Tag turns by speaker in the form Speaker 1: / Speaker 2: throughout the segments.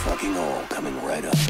Speaker 1: fucking all coming right up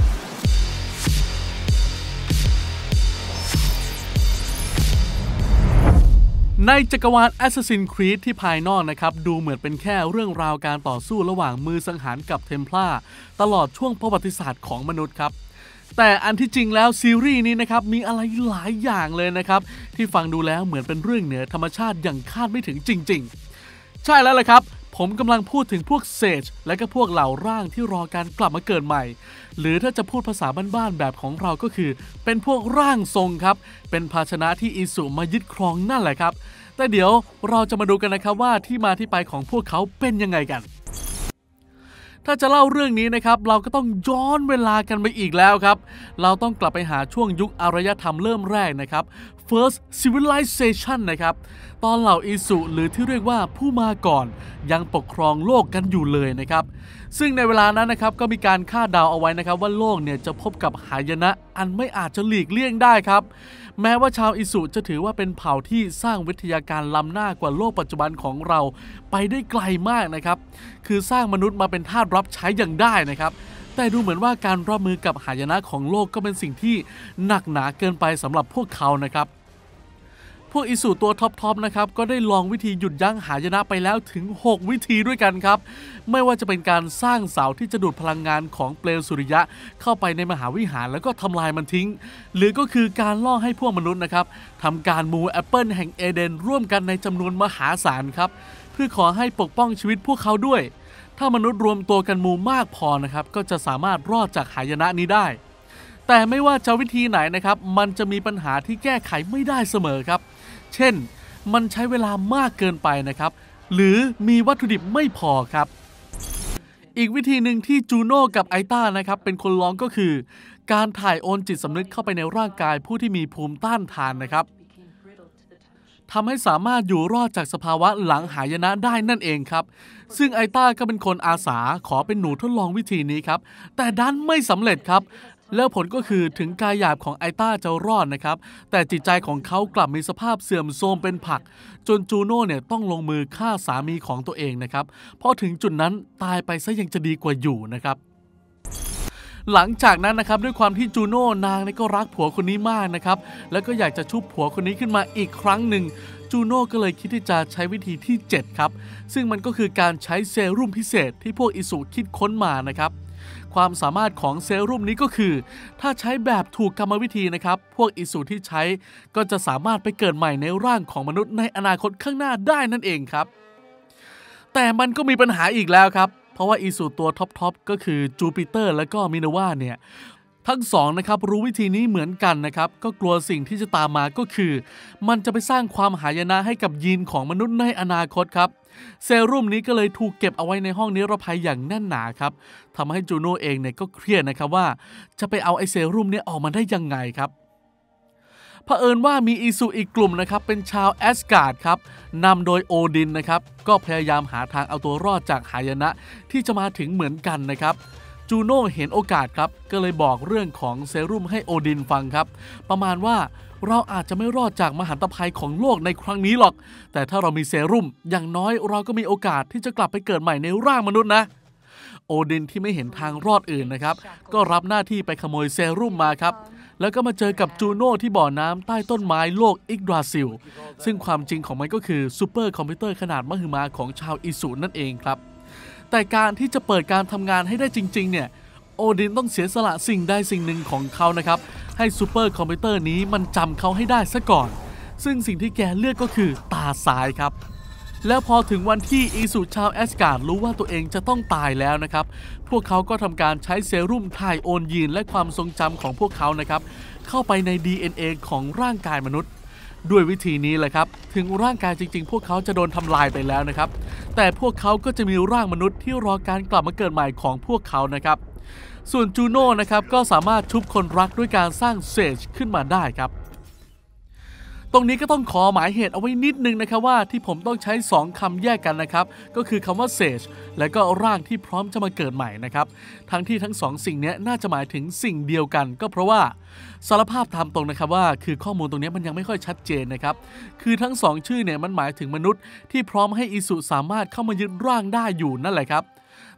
Speaker 2: ในจักรวาล Assassin's Creed ที่ภายนอกนะครับดูเหมือนเป็นแค่เรื่องราวการต่อสู้ระหว่างมือสังหารกับเทมพลาร์ตลอดช่วงประวัติศาสตร์ของมนุษย์ครับแต่อันที่จริงแล้วซีรีส์นี้นะครับมีอะไรหลายอย่างเลยนะครับที่ฟังดูแล้วเหมือนเป็นเรื่องเหนือธรรมชาติอย่างคาดไม่ถึงจริงๆใช่แล้วแหละครับผมกำลังพูดถึงพวกเซจและก็พวกเหล่าร่างที่รอการกลับมาเกิดใหม่หรือถ้าจะพูดภาษาบ้านๆแบบของเราก็คือเป็นพวกร่างทรงครับเป็นภาชนะที่อิสุมายึดครองนั่นแหละครับแต่เดี๋ยวเราจะมาดูกันนะครับว่าที่มาที่ไปของพวกเขาเป็นยังไงกันถ้าจะเล่าเรื่องนี้นะครับเราก็ต้องย้อนเวลากันไปอีกแล้วครับเราต้องกลับไปหาช่วงยุคอารยธรรมเริ่มแรกนะครับ First Civilization นะครับตอนเหล่าอิสุหรือที่เรียกว่าผู้มาก่อนยังปกครองโลกกันอยู่เลยนะครับซึ่งในเวลานั้นนะครับก็มีการคาดเดาเอาไว้นะครับว่าโลกเนี่ยจะพบกับหายนะอันไม่อาจจะหลีกเลี่ยงได้ครับแม้ว่าชาวอิสุจะถือว่าเป็นเผ่าที่สร้างวิทยาการล้ำหน้ากว่าโลกปัจจุบันของเราไปได้ไกลมากนะครับคือสร้างมนุษย์มาเป็นทาสรับใช้อย่างได้นะครับแต่ดูเหมือนว่าการรับมือกับหายนะของโลกก็เป็นสิ่งที่หนักหนาเกินไปสำหรับพวกเขานะครับพวกอิสุตัวท็อปนะครับก็ได้ลองวิธีหยุดยั้งหายนะไปแล้วถึง6วิธีด้วยกันครับไม่ว่าจะเป็นการสร้างเสาที่จะดูดพลังงานของเปลวสุริยะเข้าไปในมหาวิหารแล้วก็ทำลายมันทิ้งหรือก็คือการล่อให้พวกมนุษย์นะครับทำการมูแอปเปิลแห่งเอเดนร่วมกันในจำนวนมหาศาลครับเพื่อขอให้ปกป้องชีวิตพวกเขาด้วยถ้ามนุษย์รวมตัวกันมูมากพอนะครับก็จะสามารถรอดจากหายนะนี้ได้แต่ไม่ว่าจะวิธีไหนนะครับมันจะมีปัญหาที่แก้ไขไม่ได้เสมอครับเช่นมันใช้เวลามากเกินไปนะครับหรือมีวัตถุดิบไม่พอครับอีกวิธีหนึ่งที่จูโน่กับไอต้านะครับเป็นคนลองก็คือการถ่ายโอนจิตสำนึกเข้าไปในร่างกายผู้ที่มีภูมิต้านทานนะครับทำให้สามารถอยู่รอดจากสภาวะหลังหายนะได้นั่นเองครับซึ่งไอต้าก็เป็นคนอาสาขอเป็นหนูทดลองวิธีนี้ครับแต่ดันไม่สำเร็จครับแล้วผลก็คือถึงกายหยาบของไอต้าจะรอดนะครับแต่จิตใจของเขากลับมีสภาพเสื่อมโทรมเป็นผักจนจูโน่เนี่ยต้องลงมือฆ่าสามีของตัวเองนะครับพอถึงจุดนั้นตายไปซะยังจะดีกว่าอยู่นะครับหลังจากนั้นนะครับด้วยความที่จูโน่นางนี่ก็รักผัวคนนี้มากนะครับแล้วก็อยากจะชุบผัวคนนี้ขึ้นมาอีกครั้งหนึ่งจูโน่ก็เลยคิดที่จะใช้วิธีที่7ครับซึ่งมันก็คือการใช้เซรุ่มพิเศษที่พวกอิสุคิดค้นมานะครับความสามารถของเซรุ่มนี้ก็คือถ้าใช้แบบถูกกรรมวิธีนะครับพวกอิสุที่ใช้ก็จะสามารถไปเกิดใหม่ในร่างของมนุษย์ในอนาคตข้างหน้าได้นั่นเองครับแต่มันก็มีปัญหาอีกแล้วครับเพราะว่าอิสุตัวท็อปก็คือจูปิเตอร์และก็มินาวาเนี่ยทั้งสองนะครับรู้วิธีนี้เหมือนกันนะครับก็กลัวสิ่งที่จะตามมาก็คือมันจะไปสร้างความหายนะให้กับยีนของมนุษย์ในอนาคตครับเซรุ่มนี้ก็เลยถูกเก็บเอาไว้ในห้องนิรภัยอย่างแน่นหนาครับทำให้จูโน่เองเนี่ยก็เครียดนะครับว่าจะไปเอาไอเซรุ่มนี้ออกมาได้ยังไงครับเผอิญว่ามีอิสุอีกกลุ่มนะครับเป็นชาวแอสการ์ดครับนำโดยโอดินนะครับก็พยายามหาทางเอาตัวรอดจากหายนะที่จะมาถึงเหมือนกันนะครับจูโน่เห็นโอกาสครับก็เลยบอกเรื่องของเซรุ่มให้โอดินฟังครับประมาณว่าเราอาจจะไม่รอดจากมหันตภัยของโลกในครั้งนี้หรอกแต่ถ้าเรามีเซรุ่มอย่างน้อยเราก็มีโอกาสที่จะกลับไปเกิดใหม่ในร่างมนุษย์นะโอดินที่ไม่เห็นทางรอดอื่นนะครับก็รับหน้าที่ไปขโมยเซรุ่มมาครับแล้วก็มาเจอกับจูโน่ที่บ่อน้ำใต้ต้นไม้โลกอิกดราซิลซึ่งความจริงของมันก็คือซูเปอร์คอมพิวเตอร์ขนาดมหึมาของชาวอิสุนั่นเองครับแต่การที่จะเปิดการทำงานให้ได้จริงๆเนี่ยโอดินต้องเสียสละสิ่งใดสิ่งหนึ่งของเขานะครับให้ซูเปอร์คอมพิวเตอร์นี้มันจำเขาให้ได้ซะก่อนซึ่งสิ่งที่แกเลือกก็คือตาซ้ายครับแล้วพอถึงวันที่อิสุชาวแอสการ์ดรู้ว่าตัวเองจะต้องตายแล้วนะครับพวกเขาก็ทำการใช้เซรุ่มถ่ายโอนยีนและความทรงจำของพวกเขานะครับเข้าไปใน DNA ของร่างกายมนุษย์ด้วยวิธีนี้แหละครับถึงร่างกายจริงๆพวกเขาจะโดนทำลายไปแล้วนะครับแต่พวกเขาก็จะมีร่างมนุษย์ที่รอการกลับมาเกิดใหม่ของพวกเขานะครับส่วนจูโน่นะครับก็สามารถชุบคนรักด้วยการสร้างเซจขึ้นมาได้ครับตรงนี้ก็ต้องขอหมายเหตุเอาไว้นิดนึงนะครับว่าที่ผมต้องใช้2คำแยกกันนะครับก็คือคำว่าเซจและก็ร่างที่พร้อมจะมาเกิดใหม่นะครับทั้งที่ทั้ง2สิ่งนี้น่าจะหมายถึงสิ่งเดียวกันก็เพราะว่าสารภาพตามตรงนะครับว่าคือข้อมูลตรงนี้มันยังไม่ค่อยชัดเจนนะครับคือทั้ง2ชื่อเนี่ยมันหมายถึงมนุษย์ที่พร้อมให้อิสุสามารถเข้ามายึดร่างได้อยู่นั่นแหละครับ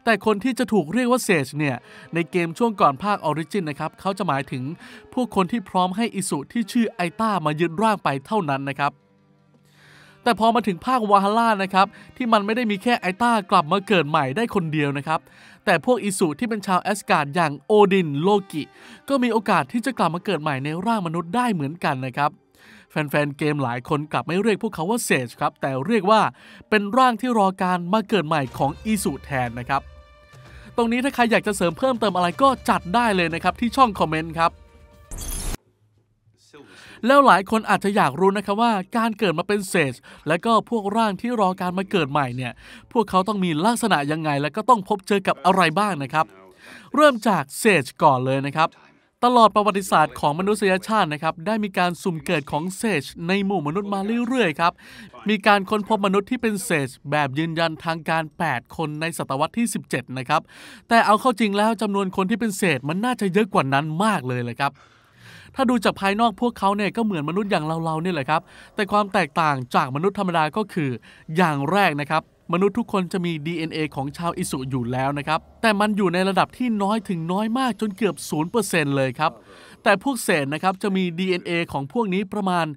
Speaker 2: แต่คนที่จะถูกเรียกว่าเซจเนี่ยในเกมช่วงก่อนภาคออริจินนะครับเขาจะหมายถึงพวกคนที่พร้อมให้อิสุที่ชื่อไอต้ามายึดร่างไปเท่านั้นนะครับแต่พอมาถึงภาควาฮาร่านะครับที่มันไม่ได้มีแค่ไอต้ากลับมาเกิดใหม่ได้คนเดียวนะครับแต่พวกอิสุที่เป็นชาวแอสการ์ดอย่างโอดินโลกิก็มีโอกาสที่จะกลับมาเกิดใหม่ในร่างมนุษย์ได้เหมือนกันนะครับแฟนๆเกมหลายคนกลับไม่เรียกพวกเขาว่าเซจครับแต่เรียกว่าเป็นร่างที่รอการมาเกิดใหม่ของอิสุแทนนะครับตรงนี้ถ้าใครอยากจะเสริมเพิ่มเติมอะไรก็จัดได้เลยนะครับที่ช่องคอมเมนต์ครับแล้วหลายคนอาจจะอยากรู้นะครับว่าการเกิดมาเป็นเซจและก็พวกร่างที่รอการมาเกิดใหม่เนี่ยพวกเขาต้องมีลักษณะยังไงและก็ต้องพบเจอกับอะไรบ้างนะครับเริ่มจากเซจก่อนเลยนะครับตลอดประวัติศาสตร์ของมนุษยชาตินะครับได้มีการสุ่มเกิดของเซจในหมู่มนุษย์มาเรื่อยๆครับมีการค้นพบมนุษย์ที่เป็นเซจแบบยืนยันทางการ8คนในศตวรรษที่17นะครับแต่เอาเข้าจริงแล้วจำนวนคนที่เป็นเซจมันน่าจะเยอะกว่านั้นมากเลยครับถ้าดูจากภายนอกพวกเขาเนี่ยก็เหมือนมนุษย์อย่างเราเนี่ยแหละครับแต่ความแตกต่างจากมนุษย์ธรรมดาก็คืออย่างแรกนะครับมนุษย์ทุกคนจะมี DNA ของชาวอิสุอยู่แล้วนะครับแต่มันอยู่ในระดับที่น้อยถึงน้อยมากจนเกือบ 0% เลยครับแต่พวกเศษนะครับจะมี DNA ของพวกนี้ประมาณ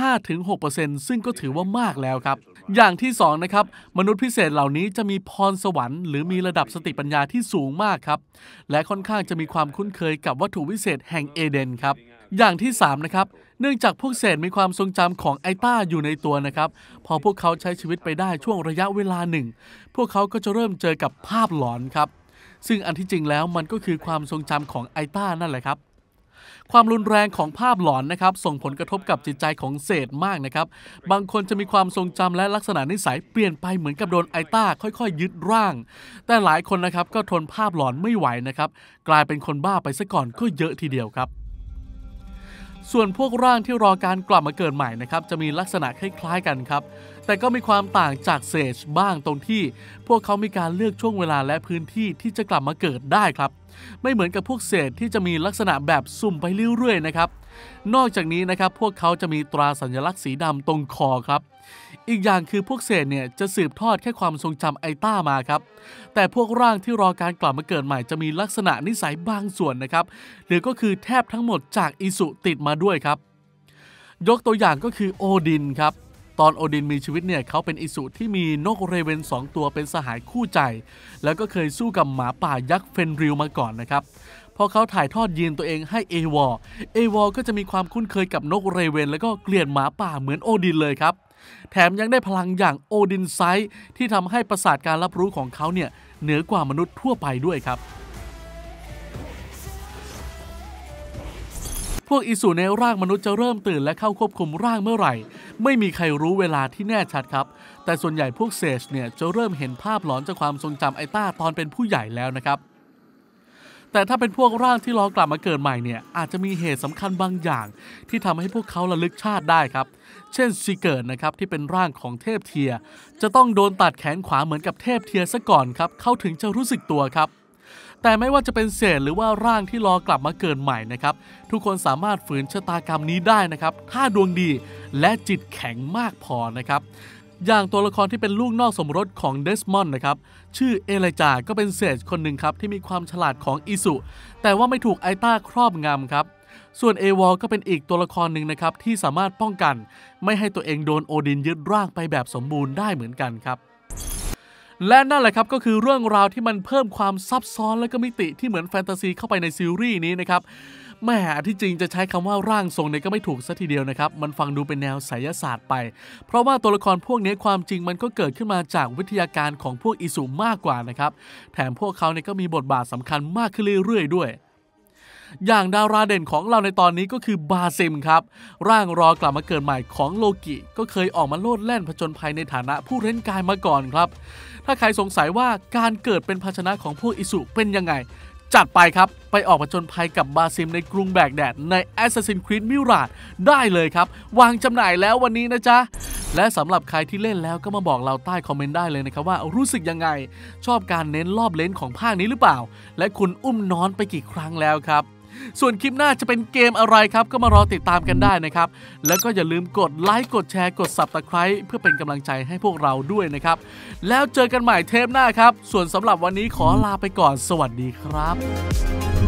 Speaker 2: 5-6% ซึ่งก็ถือว่ามากแล้วครับอย่างที่2นะครับมนุษย์พิเศษเหล่านี้จะมีพรสวรรค์หรือมีระดับสติปัญญาที่สูงมากครับและค่อนข้างจะมีความคุ้นเคยกับวัตถุวิเศษแห่งเอเดนครับอย่างที่3นะครับเนื่องจากพวกเศษมีความทรงจำของไอต้าอยู่ในตัวนะครับพอพวกเขาใช้ชีวิตไปได้ช่วงระยะเวลาหนึ่งพวกเขาก็จะเริ่มเจอกับภาพหลอนครับซึ่งอันที่จริงแล้วมันก็คือความทรงจำของไอต้านั่นแหละครับความรุนแรงของภาพหลอนนะครับส่งผลกระทบกับจิตใจของเศษมากนะครับบางคนจะมีความทรงจำและลักษณะนิสัยเปลี่ยนไปเหมือนกับโดนไอต้าค่อยๆยึดร่างแต่หลายคนนะครับก็ทนภาพหลอนไม่ไหวนะครับกลายเป็นคนบ้าไปซะก่อนก็เยอะทีเดียวครับส่วนพวกร่างที่รอการกลับมาเกิดใหม่นะครับจะมีลักษณะคล้ายๆกันครับแต่ก็มีความต่างจากเซจบ้างตรงที่พวกเขามีการเลือกช่วงเวลาและพื้นที่ที่จะกลับมาเกิดได้ครับไม่เหมือนกับพวกเศษที่จะมีลักษณะแบบสุ่มไปเรื่อยๆนะครับนอกจากนี้นะครับพวกเขาจะมีตราสัญลักษณ์สีดำตรงคอครับอีกอย่างคือพวกเศษเนี่ยจะสืบทอดแค่ความทรงจำไอต้ามาครับแต่พวกร่างที่รอการกลับมาเกิดใหม่จะมีลักษณะนิสัยบางส่วนนะครับหรือก็คือแทบทั้งหมดจากอิสุติดมาด้วยครับยกตัวอย่างก็คือโอดินครับตอนโอดินมีชีวิตเนี่ยเขาเป็นอิสุที่มีนกเรเวน2ตัวเป็นสหายคู่ใจแล้วก็เคยสู้กับหมาป่ายักษ์เฟนริลมาก่อนนะครับพอเขาถ่ายทอดยีนตัวเองให้เอวอก็จะมีความคุ้นเคยกับนกเรเวนแล้วก็เกลียดหมาป่าเหมือนโอดินเลยครับแถมยังได้พลังอย่างโอดินไซต์ที่ทำให้ประสาทการรับรู้ของเขาเนี่ยเหนือกว่ามนุษย์ทั่วไปด้วยครับพวกอิสุในร่างมนุษย์จะเริ่มตื่นและเข้าควบคุมร่างเมื่อไหร่ไม่มีใครรู้เวลาที่แน่ชัดครับแต่ส่วนใหญ่พวกเซจเนี่ยจะเริ่มเห็นภาพหลอนจากความทรงจำไอต้าตอนเป็นผู้ใหญ่แล้วนะครับแต่ถ้าเป็นพวกร่างที่รอกลับมาเกิดใหม่เนี่ยอาจจะมีเหตุสำคัญบางอย่างที่ทำให้พวกเขาระลึกชาติได้ครับเช่นซีเกิร์ตนะครับที่เป็นร่างของเทพเทียจะต้องโดนตัดแขนขวาเหมือนกับเทพเทียซะก่อนครับเขาถึงจะรู้สึกตัวครับแต่ไม่ว่าจะเป็นเศษหรือว่าร่างที่รอกลับมาเกิดใหม่นะครับทุกคนสามารถฝืนชะตากรรมนี้ได้นะครับถ้าดวงดีและจิตแข็งมากพอนะครับอย่างตัวละครที่เป็นลูกนอกสมรสของเดสมอนด์นะครับชื่อเอไลจาก็เป็นเศษคนหนึ่งครับที่มีความฉลาดของอิสุแต่ว่าไม่ถูกไอต้าครอบงำครับส่วนเอวอลก็เป็นอีกตัวละครหนึ่งนะครับที่สามารถป้องกันไม่ให้ตัวเองโดนโอดินยึดร่างไปแบบสมบูรณ์ได้เหมือนกันครับและนั่นแหละครับก็คือเรื่องราวที่มันเพิ่มความซับซ้อนและก็มิติที่เหมือนแฟนตาซีเข้าไปในซีรีส์นี้นะครับแม่ที่จริงจะใช้คำว่าร่างทรงเนี่ยก็ไม่ถูกซะทีเดียวนะครับมันฟังดูเป็นแนวไสยศาสตร์ไปเพราะว่าตัวละครพวกนี้ความจริงมันก็เกิดขึ้นมาจากวิทยาการของพวกอิสุมากกว่านะครับแถมพวกเขาเนี่ยก็มีบทบาทสำคัญมากขึ้นเรื่อยๆด้วยอย่างดาราเด่นของเราในตอนนี้ก็คือบาซิมครับร่างรอกลับมาเกิดใหม่ของโลกิก็เคยออกมาโลดแล่นผจญภัยในฐานะผู้เร้นกายมาก่อนครับถ้าใครสงสัยว่าการเกิดเป็นภาชนะของพวกอิสุเป็นยังไงจัดไปครับไปออกผจญภัยกับบาซิมในกรุงแบกแดดใน Assassin's Creed Mirage ได้เลยครับวางจำหน่ายแล้ววันนี้นะจ๊ะและสำหรับใครที่เล่นแล้วก็มาบอกเราใต้คอมเมนต์ได้เลยนะครับว่ารู้สึกยังไงชอบการเน้นรอบเลนของภาคนี้หรือเปล่าและคุณอุ้มนอนไปกี่ครั้งแล้วครับส่วนคลิปหน้าจะเป็นเกมอะไรครับก็มารอติดตามกันได้นะครับแล้วก็อย่าลืมกดไลค์กดแชร์กด Subscribe เพื่อเป็นกำลังใจให้พวกเราด้วยนะครับแล้วเจอกันใหม่เทปหน้าครับส่วนสำหรับวันนี้ขอลาไปก่อนสวัสดีครับ